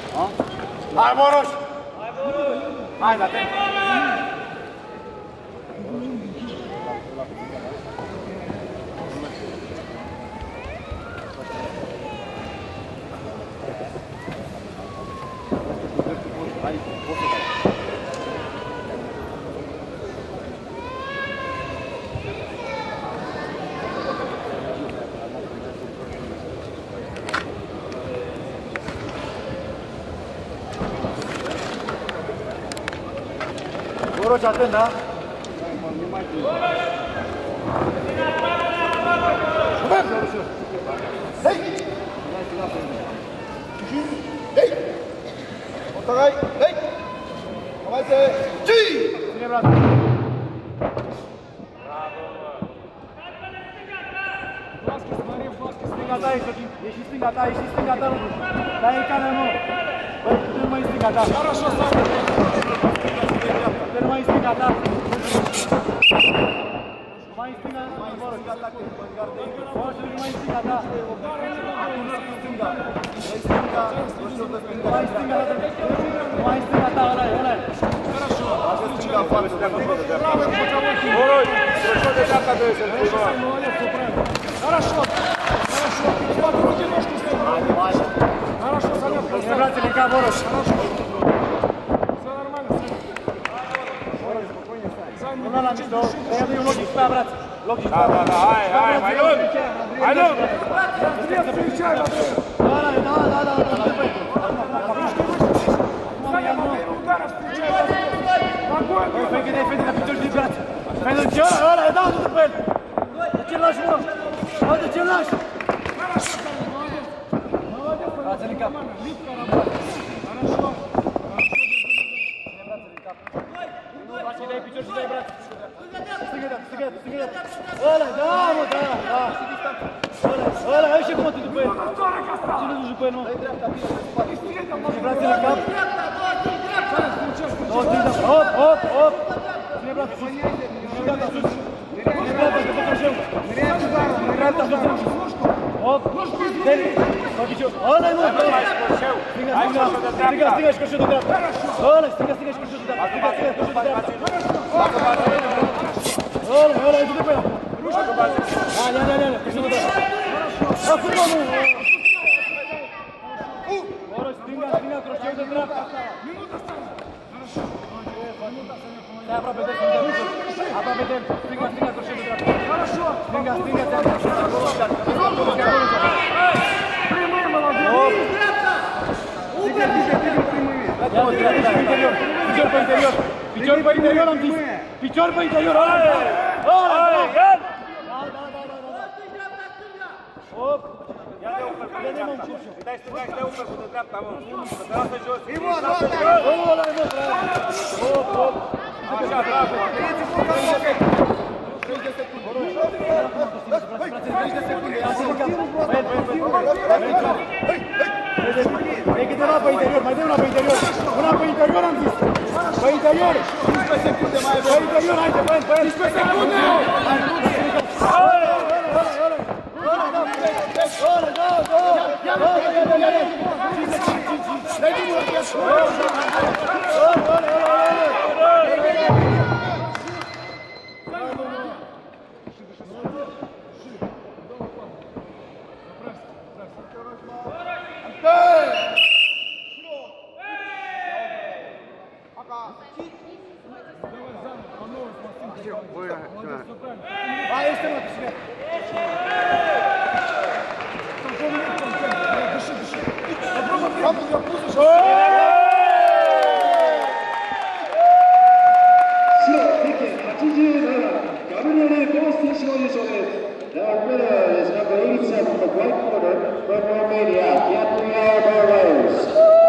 Hai, Boruș! Hai, da-te! Boruș, atent, da? Hei! Hei! Otagai! Hei! Avaite! Ține brațul! Stânga ta, ieși stânga ta, ieși stânga ta, dai în cană, nu! Băi, tu nu mai stânga ta! Tu nu mai stânga ta! Mai stânga, mai stânga ta, Boruș, nu mai stânga ta! Acum stânga! Mai stânga, mai stânga ta, ăla-i, ăla-i! Așa stânga în față, de acolo de dreapta! Boruș, proșot de dreapta de să-l pui, mă! Хорошо! Хорошо! Спад руки, ножку ставь! Хорошо, Саня, поставь! Братцы, легка, Боруș! Хорошо! Все нормально, Саня! Боруș, спокойнее, Саня! Ну, на между, я даю ноги, спа, брат! Ноги, спа! Да, ай, Майдун! Майдун! Привет, встречай, Андрей! Давай, Саня, удара, встречай, Андрей! Ногой! Федя, на пятерке, брат! Федя, чё? Оля, да, тут был! Зачем наш? Вот зачем наш? Хорошо, молодец. Молодец. Брат, линка. Липка работает. Хорошо. Брат, дай пятерку, дай, брат. Стыгай. Оля, да, вот, да. Оля, еще кому ты тупой? Сильно уже тупой, ну. Брат, линка. Оп. Не, брат, Оп! Оля, ну! Стигаешь, коши туда! Оля, стигаешь, коши туда! Оля, иди туда! Не, коши туда! Оля, стига, кроши туда! Aproape de stânga, croșet de dreapta. Stânga, Прямой, молодец! Picior pe interior am zis! Picior pe interior! Hop! Ia-te un pic! Îi dai stânga, îi dai un pic de dreapta, mă! Să te lasă jos! Hop! Așa, bravo! 30 secunde! Hai câteva pe interior, mai dă una pe interior! Una pe interior am zis! Pe interior! 15 secunde mai avem! Pe interior, haide, pe el! 15 secunde! Vai, este mă, câștigat! The winner is number 87 from the white corner from Romania, Gabriel Barros.